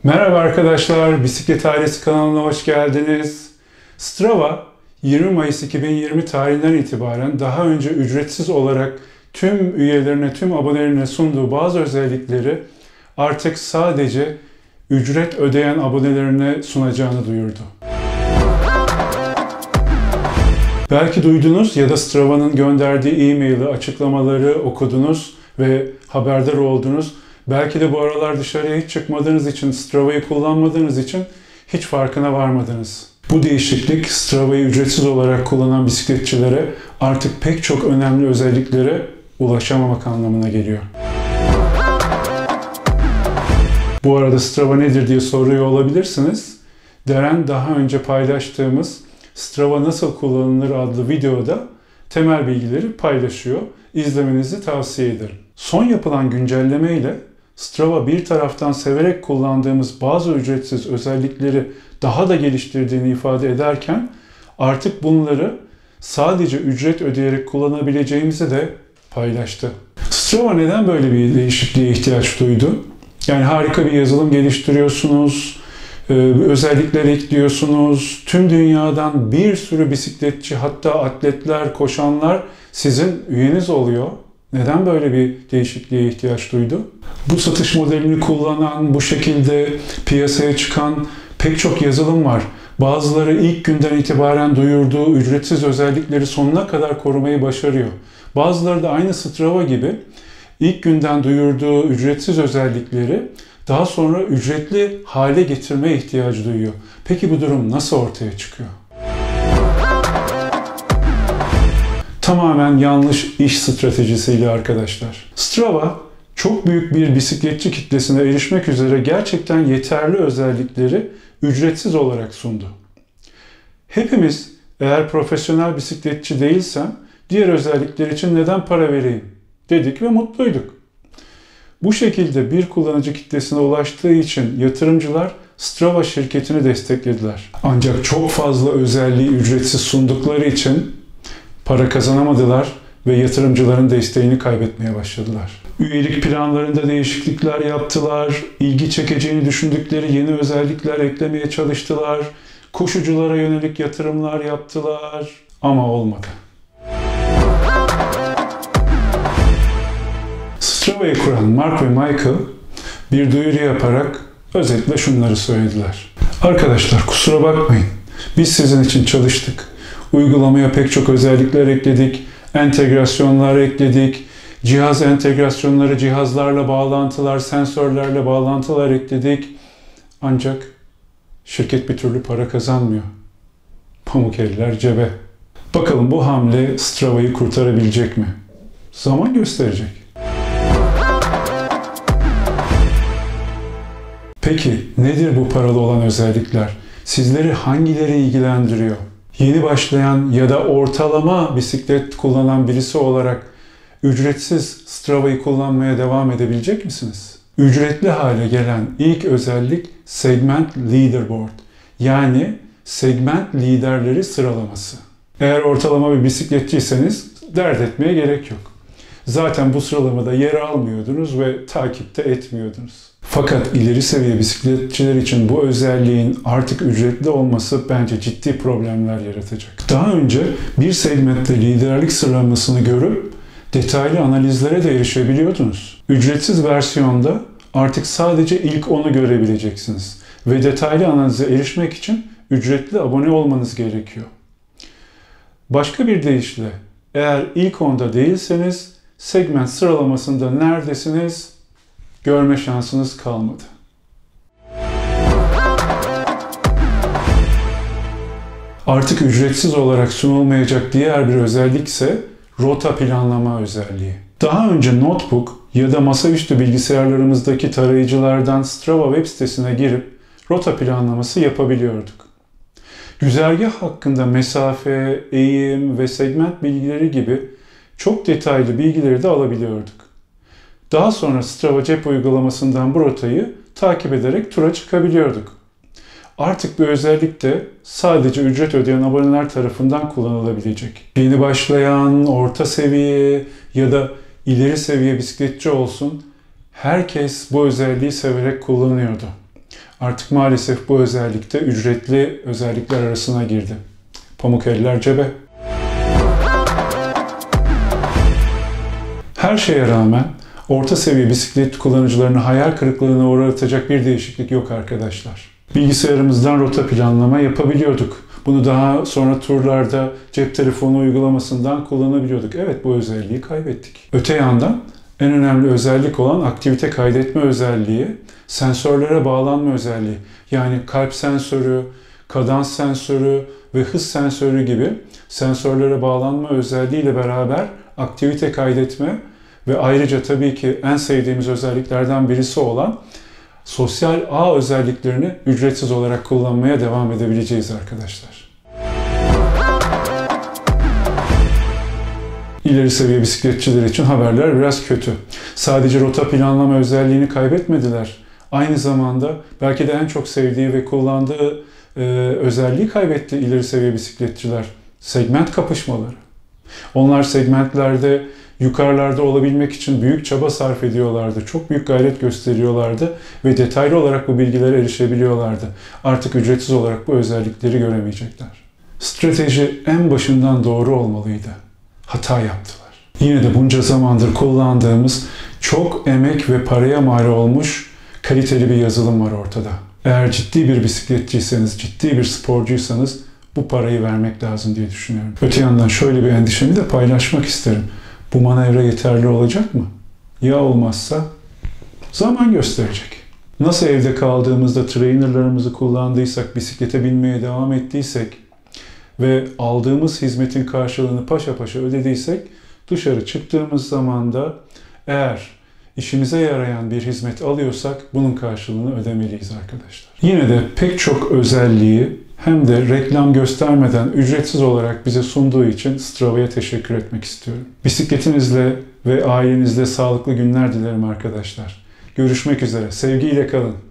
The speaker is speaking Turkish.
Merhaba arkadaşlar, Bisiklet Ailesi kanalına hoş geldiniz. Strava, 20 Mayıs 2020 tarihinden itibaren daha önce ücretsiz olarak tüm üyelerine, tüm abonelerine sunduğu bazı özellikleri artık sadece ücret ödeyen abonelerine sunacağını duyurdu. Belki duydunuz ya da Strava'nın gönderdiği e-maili, açıklamaları okudunuz ve haberdar oldunuz. Belki de bu aralar dışarıya hiç çıkmadığınız için, Strava'yı kullanmadığınız için hiç farkına varmadınız. Bu değişiklik Strava'yı ücretsiz olarak kullanan bisikletçilere artık pek çok önemli özelliklere ulaşamamak anlamına geliyor. Bu arada Strava nedir diye soruyor olabilirsiniz. Deren daha önce paylaştığımız Strava nasıl kullanılır adlı videoda temel bilgileri paylaşıyor. İzlemenizi tavsiye ederim. Son yapılan güncelleme ile Strava bir taraftan severek kullandığımız bazı ücretsiz özellikleri daha da geliştirdiğini ifade ederken artık bunları sadece ücret ödeyerek kullanabileceğimizi de paylaştı. Strava neden böyle bir değişikliğe ihtiyaç duydu? Yani harika bir yazılım geliştiriyorsunuz, özellikler ekliyorsunuz. Tüm dünyadan bir sürü bisikletçi, hatta atletler, koşanlar sizin üyeniz oluyor. Neden böyle bir değişikliğe ihtiyaç duydu? Bu satış modelini kullanan, bu şekilde piyasaya çıkan pek çok yazılım var. Bazıları ilk günden itibaren duyurduğu ücretsiz özellikleri sonuna kadar korumayı başarıyor. Bazıları da aynı Strava gibi ilk günden duyurduğu ücretsiz özellikleri daha sonra ücretli hale getirmeye ihtiyacı duyuyor. Peki bu durum nasıl ortaya çıkıyor? Tamamen yanlış iş stratejisiyle arkadaşlar. Strava çok büyük bir bisikletçi kitlesine erişmek üzere gerçekten yeterli özellikleri ücretsiz olarak sundu. Hepimiz eğer profesyonel bisikletçi değilsem diğer özellikler için neden para vereyim dedik ve mutluyduk. Bu şekilde bir kullanıcı kitlesine ulaştığı için yatırımcılar Strava şirketini desteklediler. Ancak çok fazla özelliği ücretsiz sundukları için para kazanamadılar ve yatırımcıların desteğini kaybetmeye başladılar. Üyelik planlarında değişiklikler yaptılar, ilgi çekeceğini düşündükleri yeni özellikler eklemeye çalıştılar, koşuculara yönelik yatırımlar yaptılar ama olmadı. Strava'yı kuran Mark ve Michael bir duyuru yaparak özetle şunları söylediler. Arkadaşlar kusura bakmayın, biz sizin için çalıştık. Uygulamaya pek çok özellikler ekledik, entegrasyonlar ekledik, cihaz entegrasyonları, cihazlarla bağlantılar, sensörlerle bağlantılar ekledik. Ancak şirket bir türlü para kazanmıyor. Pamuk eller cebe. Bakalım bu hamle Strava'yı kurtarabilecek mi? Zaman gösterecek. Peki nedir bu paralı olan özellikler? Sizleri hangileri ilgilendiriyor? Yeni başlayan ya da ortalama bisiklet kullanan birisi olarak ücretsiz Strava'yı kullanmaya devam edebilecek misiniz? Ücretli hale gelen ilk özellik Segment Leaderboard, yani segment liderleri sıralaması. Eğer ortalama bir bisikletçiyseniz dert etmeye gerek yok. Zaten bu sıralamada yer almıyordunuz ve takipte etmiyordunuz. Fakat ileri seviye bisikletçiler için bu özelliğin artık ücretli olması bence ciddi problemler yaratacak. Daha önce bir segmentte liderlik sıralamasını görüp detaylı analizlere de erişebiliyordunuz. Ücretsiz versiyonda artık sadece ilk 10'u görebileceksiniz ve detaylı analize erişmek için ücretli abone olmanız gerekiyor. Başka bir deyişle, eğer ilk 10'da değilseniz segment sıralamasında neredesiniz? Görme şansınız kalmadı. Artık ücretsiz olarak sunulmayacak diğer bir özellik ise rota planlama özelliği. Daha önce notebook ya da masaüstü bilgisayarlarımızdaki tarayıcılardan Strava web sitesine girip rota planlaması yapabiliyorduk. Güzergah hakkında mesafe, eğim ve segment bilgileri gibi çok detaylı bilgileri de alabiliyorduk. Daha sonra Strava cep uygulamasından bu rotayı takip ederek tura çıkabiliyorduk. Artık bu özellik de sadece ücret ödeyen aboneler tarafından kullanılabilecek. Yeni başlayan, orta seviye ya da ileri seviye bisikletçi olsun, herkes bu özelliği severek kullanıyordu. Artık maalesef bu özellik de ücretli özellikler arasına girdi. Pamuk eller cebe. Her şeye rağmen orta seviye bisiklet kullanıcılarını hayal kırıklığına uğratacak bir değişiklik yok arkadaşlar. Bilgisayarımızdan rota planlama yapabiliyorduk. Bunu daha sonra turlarda cep telefonu uygulamasından kullanabiliyorduk. Evet, bu özelliği kaybettik. Öte yandan en önemli özellik olan aktivite kaydetme özelliği, sensörlere bağlanma özelliği. Yani kalp sensörü, kadans sensörü ve hız sensörü gibi sensörlere bağlanma özelliğiyle beraber aktivite kaydetme ve ayrıca tabii ki en sevdiğimiz özelliklerden birisi olan sosyal ağ özelliklerini ücretsiz olarak kullanmaya devam edebileceğiz arkadaşlar. İleri seviye bisikletçiler için haberler biraz kötü. Sadece rota planlama özelliğini kaybetmediler. Aynı zamanda belki de en çok sevdiği ve kullandığı özelliği kaybetti ileri seviye bisikletçiler. Segment kapışmaları. Onlar segmentlerde yukarılarda olabilmek için büyük çaba sarf ediyorlardı. Çok büyük gayret gösteriyorlardı ve detaylı olarak bu bilgilere erişebiliyorlardı. Artık ücretsiz olarak bu özellikleri göremeyecekler. Strateji en başından doğru olmalıydı. Hata yaptılar. Yine de bunca zamandır kullandığımız çok emek ve paraya mal olmuş kaliteli bir yazılım var ortada. Eğer ciddi bir bisikletçiyseniz, ciddi bir sporcuysanız bu parayı vermek lazım diye düşünüyorum. Öte yandan şöyle bir endişemi de paylaşmak isterim. Bu manevra yeterli olacak mı? Ya olmazsa? Zaman gösterecek. Nasıl evde kaldığımızda trainerlarımızı kullandıysak, bisiklete binmeye devam ettiysek ve aldığımız hizmetin karşılığını paşa paşa ödediysek, dışarı çıktığımız zaman da eğer işimize yarayan bir hizmet alıyorsak bunun karşılığını ödemeliyiz arkadaşlar. Yine de pek çok özelliği hem de reklam göstermeden ücretsiz olarak bize sunduğu için Strava'ya teşekkür etmek istiyorum. Bisikletinizle ve ailenizle sağlıklı günler dilerim arkadaşlar. Görüşmek üzere. Sevgiyle kalın.